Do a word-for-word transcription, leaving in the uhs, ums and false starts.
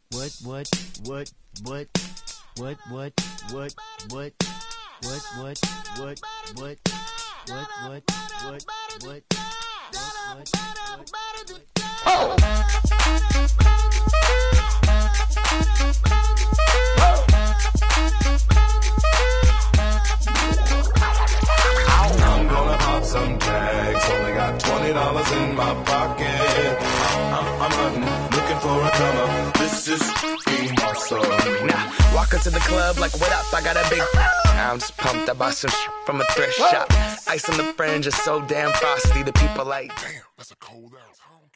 What, what, what, what, what, what, what, what, what, what, what, what, what, what, what, what, oh! I'm gonna pop some tags. Only got twenty dollars in my pocket. I'm, I'm hunting, looking for a come up. This is being awesome. Now, walk into the club like, what up? I got a big. I'm just pumped. I bought some sh- from a thrift shop. Ice on the fringe is so damn frosty. The people like, Damn, that's a cold ass.